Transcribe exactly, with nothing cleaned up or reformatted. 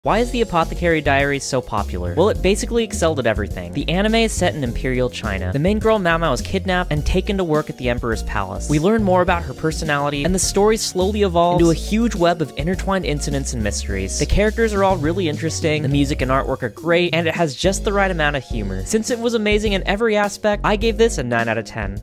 Why is the Apothecary Diaries so popular? Well, it basically excelled at everything. The anime is set in Imperial China. The main girl, Mao Mao, is kidnapped and taken to work at the Emperor's palace. We learn more about her personality, and the story slowly evolves into a huge web of intertwined incidents and mysteries. The characters are all really interesting, the music and artwork are great, and it has just the right amount of humor. Since it was amazing in every aspect, I gave this a nine out of ten.